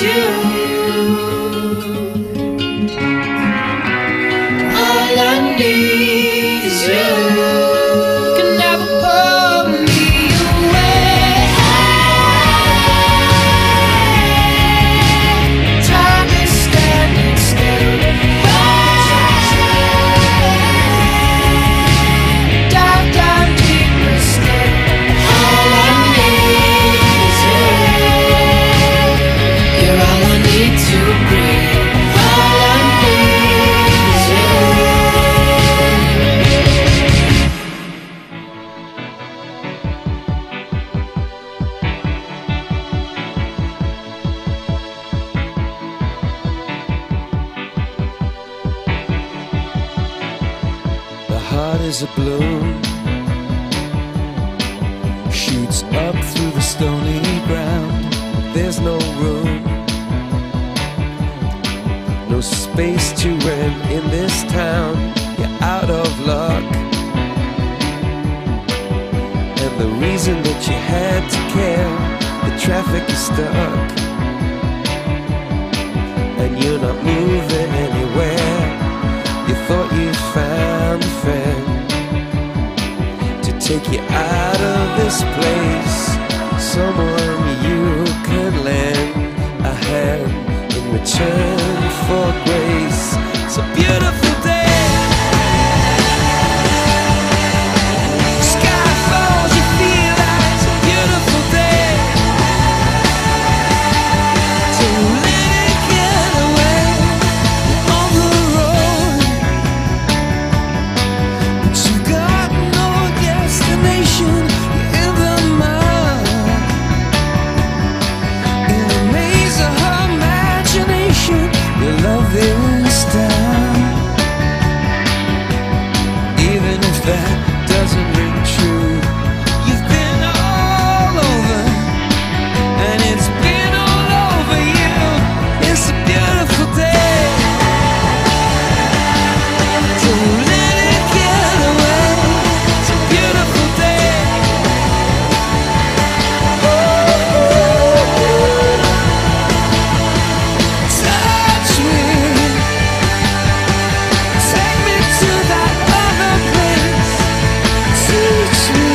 you. All I need is you. Can never pull me away. Time is standing still. Dive down deeper still. All I need is you. You're all I need to breathe. All I need is you. The heart is a balloon, shoots up through the stony ground. There's no room, no space to rent in this town. You're out of luck, and the reason that you had to care, the traffic is stuck, and you're not moving anywhere. You thought you found a friend to take you out of this place, someone you could lend a hand in return for grace. It's a beautiful day. Sky falls, you feel like it's a beautiful day. So let it get away on the road. But you've got no destination. You're in the mud, in a maze of her imagination. Your love is down, even if that doesn't ring true. You've been all over, and it's been all over you. It's a beautiful day. So let it get away. It's a beautiful day. Touch me, take me to that other place. Teach me,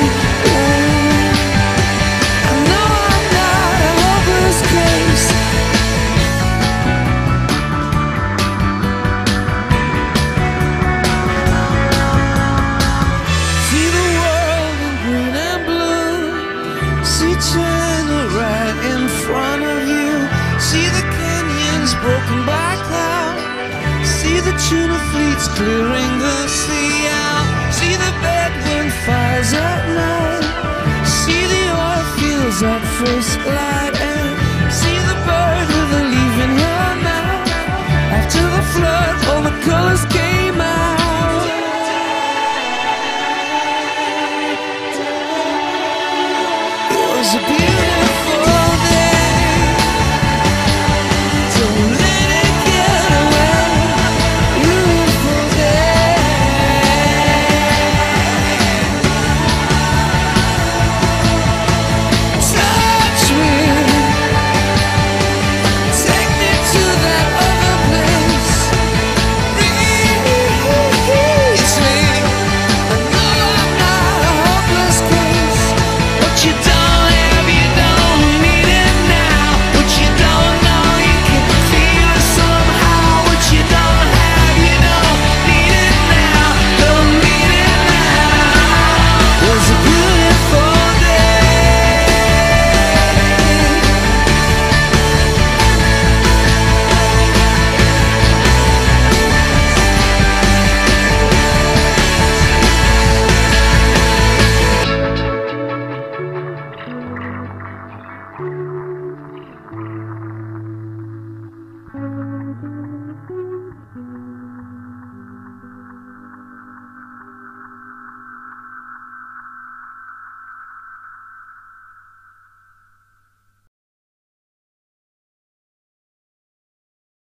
I know I'm not a hopeless case. See the world in green and blue. See China right in front of you. See the canyons broken by cloud. See the tuna fleets clearing the sea out. See the bedroom fires at night. See the oil fields at first light.